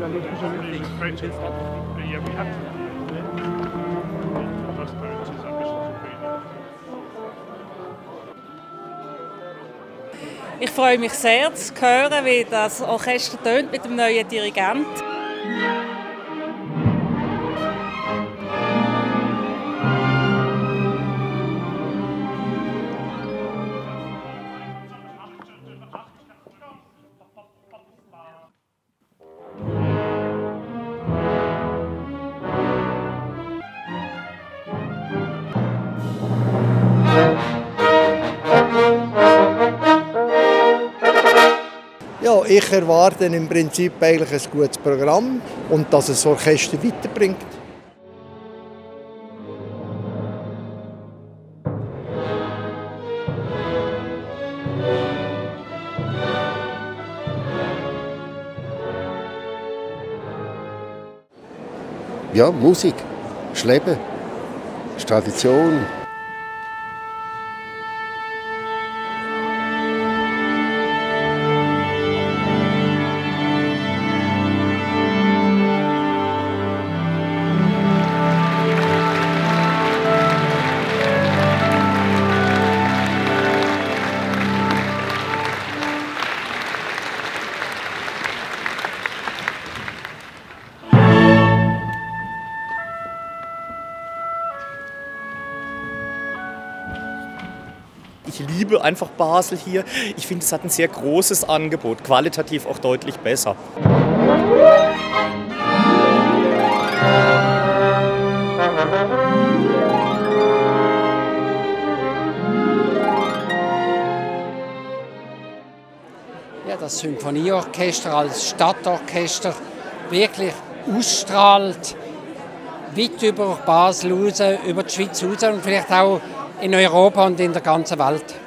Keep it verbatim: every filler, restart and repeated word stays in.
Ich freue mich sehr zu hören, wie das Orchester tönt mit dem neuen Dirigent. Ja, ich erwarte im Prinzip eigentlich ein gutes Programm und dass es das Orchester weiterbringt. Ja, Musik, ist Leben, ist Tradition. Ich liebe einfach Basel hier. Ich finde, es hat ein sehr großes Angebot, qualitativ auch deutlich besser. Ja, das Symphonieorchester als Stadtorchester wirklich ausstrahlt, weit über Basel raus, über die Schweiz raus und vielleicht auch in Europa und in der ganzen Welt.